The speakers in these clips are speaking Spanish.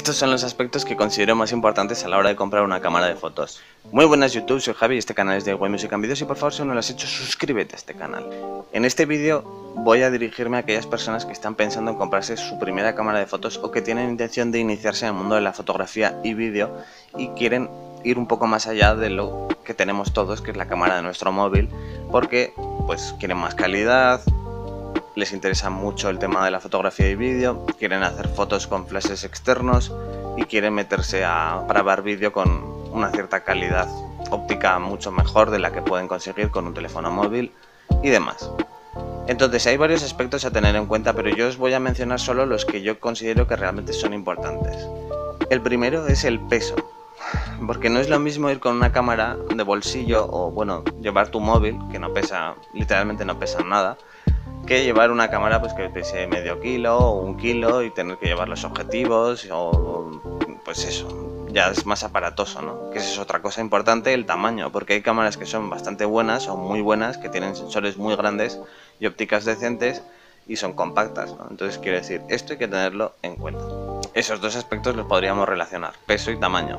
Estos son los aspectos que considero más importantes a la hora de comprar una cámara de fotos. Muy buenas YouTube, soy Javi y este canal es de Why Music and Videos y por favor si no lo has hecho suscríbete a este canal. En este vídeo voy a dirigirme a aquellas personas que están pensando en comprarse su primera cámara de fotos o que tienen intención de iniciarse en el mundo de la fotografía y vídeo y quieren ir un poco más allá de lo que tenemos todos, que es la cámara de nuestro móvil, porque pues quieren más calidad, les interesa mucho el tema de la fotografía y vídeo, quieren hacer fotos con flashes externos y quieren meterse a grabar vídeo con una cierta calidad óptica mucho mejor de la que pueden conseguir con un teléfono móvil y demás. Entonces hay varios aspectos a tener en cuenta, pero yo os voy a mencionar solo los que yo considero que realmente son importantes. El primero es el peso, porque no es lo mismo ir con una cámara de bolsillo o bueno, llevar tu móvil, que no pesa, literalmente no pesa nada, que llevar una cámara pues que pese medio kilo o un kilo y tener que llevar los objetivos o pues eso, ya es más aparatoso, ¿no? Que esa es otra cosa importante, el tamaño, porque hay cámaras que son bastante buenas o muy buenas, que tienen sensores muy grandes y ópticas decentes y son compactas, ¿no? Entonces quiero decir, esto hay que tenerlo en cuenta. Esos dos aspectos los podríamos relacionar, peso y tamaño.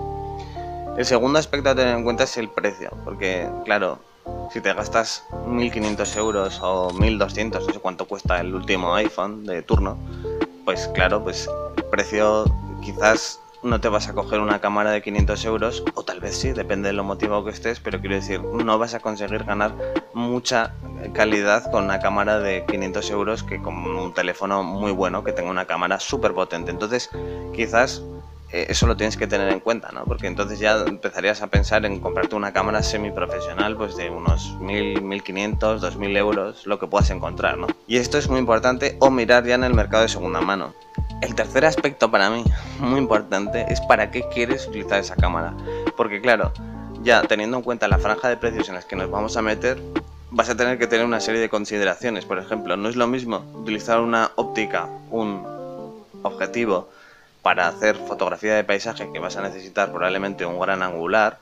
El segundo aspecto a tener en cuenta es el precio, porque claro, si te gastas 1.500 euros o 1.200, no sé cuánto cuesta el último iPhone de turno, pues claro, pues el precio quizás no te vas a coger una cámara de 500 euros, o tal vez sí, depende de lo motivado que estés, pero quiero decir, no vas a conseguir ganar mucha calidad con una cámara de 500 euros que con un teléfono muy bueno que tenga una cámara súper potente. Entonces, quizás eso lo tienes que tener en cuenta, ¿no? Porque entonces ya empezarías a pensar en comprarte una cámara semiprofesional pues de unos 1.000, 1.500, 2.000 euros, lo que puedas encontrar, ¿no? Y esto es muy importante, o mirar ya en el mercado de segunda mano. El tercer aspecto para mí, muy importante, es para qué quieres utilizar esa cámara. Porque claro, ya teniendo en cuenta la franja de precios en las que nos vamos a meter, vas a tener que tener una serie de consideraciones. Por ejemplo, no es lo mismo utilizar una óptica, un objetivo para hacer fotografía de paisaje, que vas a necesitar probablemente un gran angular,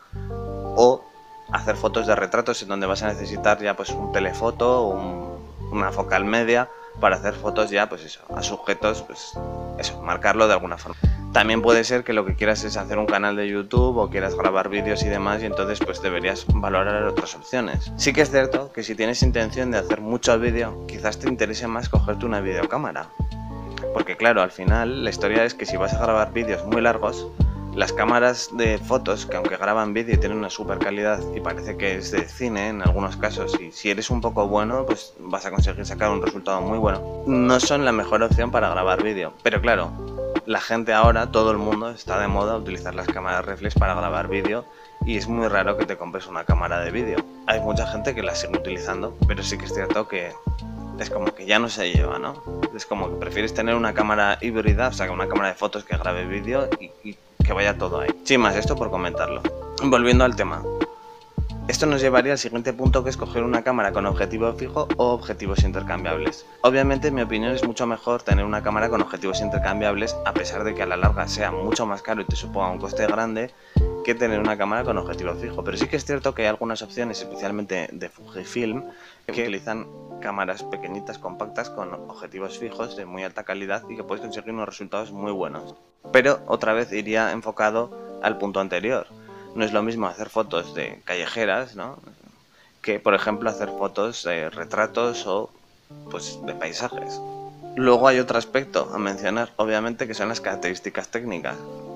o hacer fotos de retratos en donde vas a necesitar ya pues un telefoto o una focal media para hacer fotos ya pues eso, a sujetos, pues eso, marcarlo de alguna forma. También puede ser que lo que quieras es hacer un canal de YouTube o quieras grabar vídeos y demás, y entonces pues deberías valorar otras opciones. Sí que es cierto que si tienes intención de hacer mucho vídeo, quizás te interese más cogerte una videocámara. Porque claro, al final la historia es que si vas a grabar vídeos muy largos, las cámaras de fotos, que aunque graban vídeo y tienen una super calidad y parece que es de cine en algunos casos, y si eres un poco bueno, pues vas a conseguir sacar un resultado muy bueno, no son la mejor opción para grabar vídeo. Pero claro, la gente ahora, todo el mundo está de moda utilizar las cámaras reflex para grabar vídeo y es muy raro que te compres una cámara de vídeo. Hay mucha gente que la sigue utilizando, pero sí que es cierto que es como que ya no se lleva, ¿no? Es como que prefieres tener una cámara híbrida, o sea, una cámara de fotos que grabe vídeo y que vaya todo ahí. Sin más, esto por comentarlo. Volviendo al tema. Esto nos llevaría al siguiente punto, que es coger una cámara con objetivo fijo o objetivos intercambiables. Obviamente, en mi opinión, es mucho mejor tener una cámara con objetivos intercambiables, a pesar de que a la larga sea mucho más caro y te suponga un coste grande, que tener una cámara con objetivo fijo. Pero sí que es cierto que hay algunas opciones, especialmente de Fujifilm, que utilizan cámaras pequeñitas, compactas, con objetivos fijos de muy alta calidad y que puedes conseguir unos resultados muy buenos. Pero otra vez iría enfocado al punto anterior. No es lo mismo hacer fotos de callejeras, ¿no?, que por ejemplo hacer fotos de retratos o pues de paisajes. Luego hay otro aspecto a mencionar, obviamente, que son las características técnicas.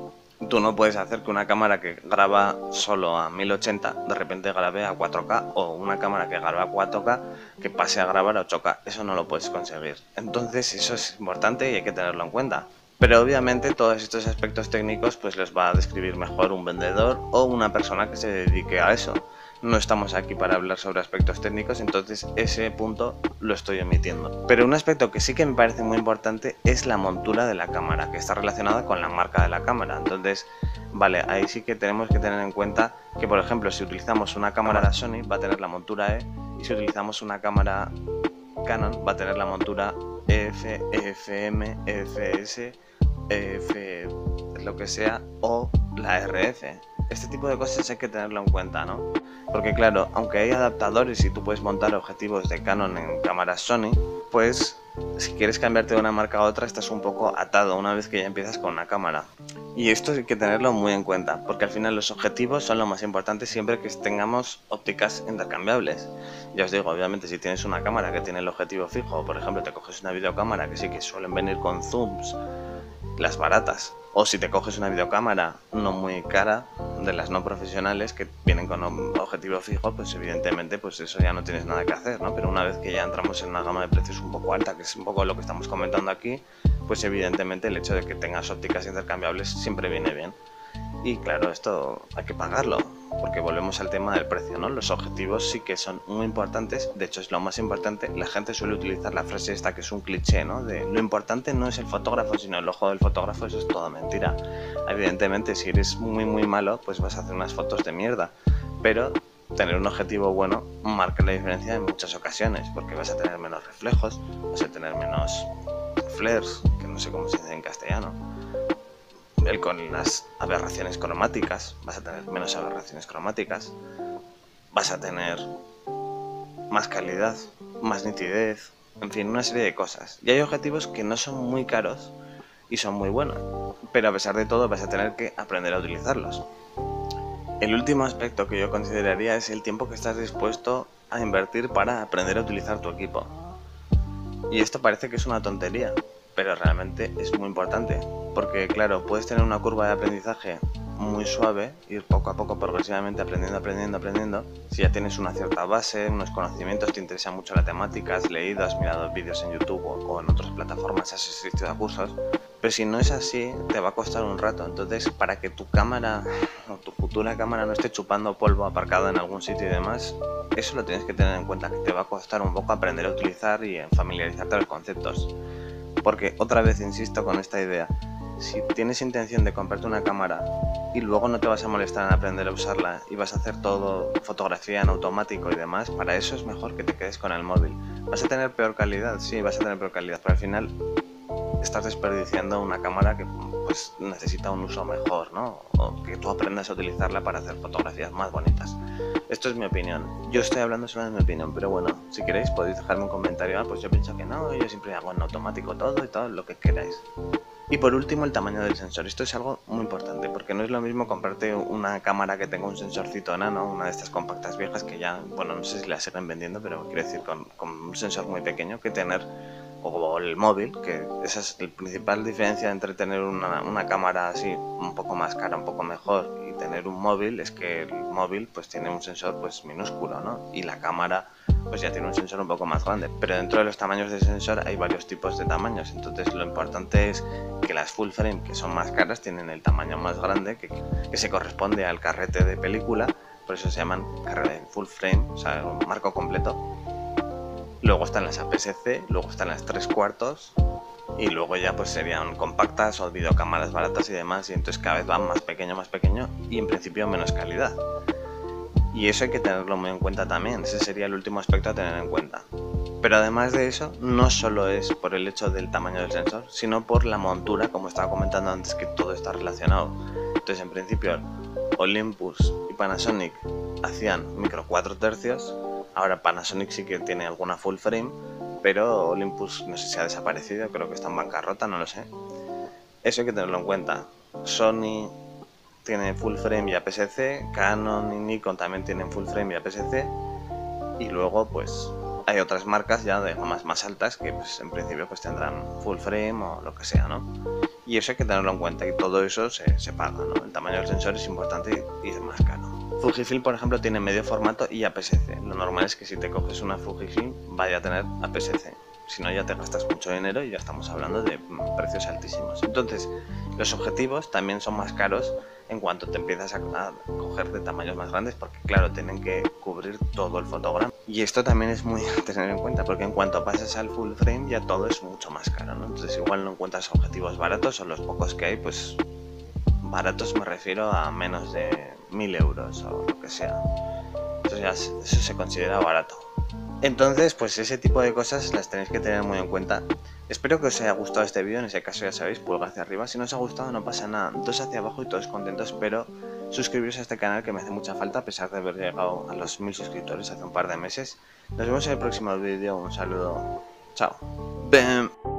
Tú no puedes hacer que una cámara que graba solo a 1080 de repente grabe a 4K, o una cámara que graba a 4K que pase a grabar a 8K. Eso no lo puedes conseguir. Entonces eso es importante y hay que tenerlo en cuenta. Pero obviamente todos estos aspectos técnicos pues los va a describir mejor un vendedor o una persona que se dedique a eso. No estamos aquí para hablar sobre aspectos técnicos, entonces ese punto lo estoy omitiendo. Pero un aspecto que sí que me parece muy importante es la montura de la cámara, que está relacionada con la marca de la cámara. Entonces, vale, ahí sí que tenemos que tener en cuenta que, por ejemplo, si utilizamos una cámara de Sony va a tener la montura E, y si utilizamos una cámara Canon va a tener la montura EF, EFM, EFS, EF, lo que sea, o la RF. Este tipo de cosas hay que tenerlo en cuenta, ¿no? Porque claro, aunque hay adaptadores y tú puedes montar objetivos de Canon en cámaras Sony, pues si quieres cambiarte de una marca a otra, estás un poco atado una vez que ya empiezas con una cámara. Y esto hay que tenerlo muy en cuenta, porque al final los objetivos son lo más importante siempre que tengamos ópticas intercambiables. Ya os digo, obviamente si tienes una cámara que tiene el objetivo fijo, por ejemplo te coges una videocámara que sí que suelen venir con zooms, las baratas, o si te coges una videocámara no muy cara, de las no profesionales que vienen con un objetivo fijo, pues evidentemente pues eso ya no tienes nada que hacer, ¿no? Pero una vez que ya entramos en una gama de precios un poco alta, que es un poco lo que estamos comentando aquí, pues evidentemente el hecho de que tengas ópticas intercambiables siempre viene bien. Y claro, esto hay que pagarlo, porque volvemos al tema del precio, ¿no? Los objetivos sí que son muy importantes, de hecho es lo más importante. La gente suele utilizar la frase esta que es un cliché, ¿no? De lo importante no es el fotógrafo, sino el ojo del fotógrafo. Eso es toda mentira. Evidentemente, si eres muy malo, pues vas a hacer unas fotos de mierda, pero tener un objetivo bueno marca la diferencia en muchas ocasiones, porque vas a tener menos reflejos, vas a tener menos flares, que no sé cómo se dice en castellano, con las aberraciones cromáticas, vas a tener menos aberraciones cromáticas, vas a tener más calidad, más nitidez, en fin, una serie de cosas. Y hay objetivos que no son muy caros y son muy buenos, pero a pesar de todo vas a tener que aprender a utilizarlos. El último aspecto que yo consideraría es el tiempo que estás dispuesto a invertir para aprender a utilizar tu equipo. Y esto parece que es una tontería, pero realmente es muy importante, porque claro, puedes tener una curva de aprendizaje muy suave, ir poco a poco progresivamente aprendiendo, si ya tienes una cierta base, unos conocimientos, te interesa mucho la temática, has leído, has mirado vídeos en YouTube o en otras plataformas, has asistido a cursos, pero si no es así, te va a costar un rato. Entonces, para que tu cámara o tu futura cámara no esté chupando polvo aparcada en algún sitio y demás, eso lo tienes que tener en cuenta, que te va a costar un poco aprender a utilizar y familiarizarte con los conceptos. Porque otra vez insisto con esta idea, si tienes intención de comprarte una cámara y luego no te vas a molestar en aprender a usarla y vas a hacer todo fotografía en automático y demás, para eso es mejor que te quedes con el móvil. ¿Vas a tener peor calidad? Sí, vas a tener peor calidad, pero al final estás desperdiciando una cámara que pues necesita un uso mejor, ¿no? O que tú aprendas a utilizarla para hacer fotografías más bonitas. Esto es mi opinión. Yo estoy hablando solo de mi opinión, pero bueno, si queréis podéis dejarme un comentario. Pues yo pienso que no, yo siempre hago en automático todo y todo lo que queráis. Y por último, el tamaño del sensor. Esto es algo muy importante, porque no es lo mismo comprarte una cámara que tenga un sensorcito enano, una de estas compactas viejas que ya, bueno, no sé si las siguen vendiendo, pero quiero decir con un sensor muy pequeño, que tener, o el móvil, que esa es la principal diferencia entre tener una cámara así un poco más cara, un poco mejor, y tener un móvil, es que el móvil pues tiene un sensor pues minúsculo, ¿no? Y la cámara pues ya tiene un sensor un poco más grande, pero dentro de los tamaños de sensor hay varios tipos de tamaños. Entonces lo importante es que las full frame, que son más caras, tienen el tamaño más grande, que se corresponde al carrete de película, por eso se llaman full frame, o sea, un marco completo. Luego están las APS-C, luego están las 3/4 y luego ya pues serían compactas o videocámaras baratas y demás, y entonces cada vez van más pequeño y en principio menos calidad. Y eso hay que tenerlo muy en cuenta también, ese sería el último aspecto a tener en cuenta. Pero además de eso, no solo es por el hecho del tamaño del sensor, sino por la montura, como estaba comentando antes, que todo está relacionado. Entonces, en principio, Olympus y Panasonic hacían micro 4/3, ahora Panasonic sí que tiene alguna full frame, pero Olympus no sé si ha desaparecido, creo que está en bancarrota, no lo sé. Eso hay que tenerlo en cuenta. Sony tiene full frame y APS-C, Canon y Nikon también tienen full frame y APS-C, y luego pues hay otras marcas ya de gamas más altas que pues en principio pues tendrán full frame o lo que sea, ¿no? Y eso hay que tenerlo en cuenta, y todo eso se paga, ¿no? El tamaño del sensor es importante y es más caro. Fujifilm, por ejemplo, tiene medio formato y APS-C. Lo normal es que si te coges una Fujifilm vaya a tener APS-C. Si no, ya te gastas mucho dinero y ya estamos hablando de precios altísimos. Entonces, los objetivos también son más caros en cuanto te empiezas a coger de tamaños más grandes, porque claro, tienen que cubrir todo el fotograma. Y esto también es muy a tener en cuenta, porque en cuanto pasas al full frame ya todo es mucho más caro, ¿no? Entonces igual no encuentras objetivos baratos, o los pocos que hay, pues baratos me refiero a menos de 1000 euros o lo que sea. Eso se considera barato. Entonces, pues ese tipo de cosas las tenéis que tener muy en cuenta. Espero que os haya gustado este vídeo, en ese caso ya sabéis, pulgar hacia arriba. Si no os ha gustado no pasa nada, dos hacia abajo y todos contentos, pero suscribiros a este canal que me hace mucha falta a pesar de haber llegado a los 1000 suscriptores hace un par de meses. Nos vemos en el próximo vídeo, un saludo. Chao.